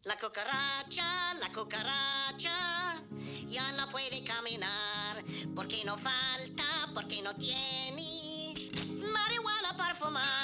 La cucaracha, ya no puede caminar, porque no falta, porque no tiene marihuana para fumar.